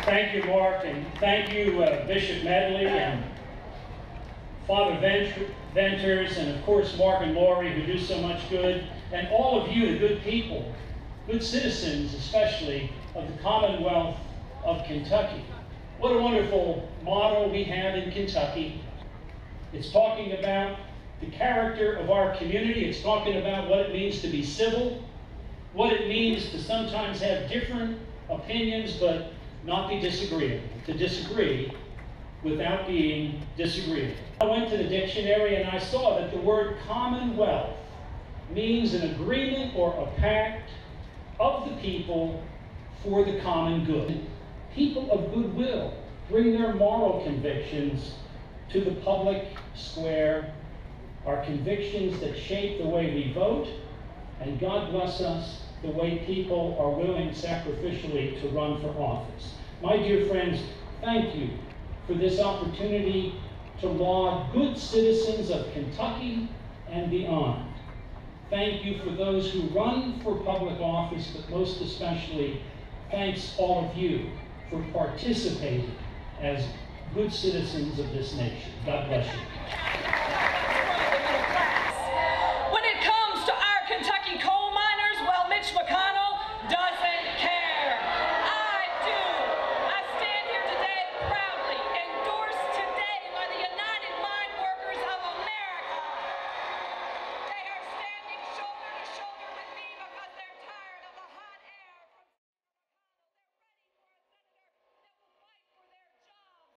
Thank you, Mark, and thank you, Bishop Medley and Father Venters, and of course Mark and Lori, who do so much good, and all of you, the good people, good citizens especially, of the Commonwealth of Kentucky. What a wonderful motto we have in Kentucky. It's talking about the character of our community. It's talking about what it means to be civil, what it means to sometimes have different opinions but not be disagreeable, to disagree without being disagreeable. I went to the dictionary and I saw that the word commonwealth means an agreement or a pact of the people for the common good. People of goodwill bring their moral convictions to the public square, our convictions that shape the way we vote, and God bless us, the way people are willing sacrificially to run for office. My dear friends, thank you for this opportunity to laud good citizens of Kentucky and beyond. Thank you for those who run for public office, but most especially, thanks all of you for participating as good citizens of this nation. God bless you.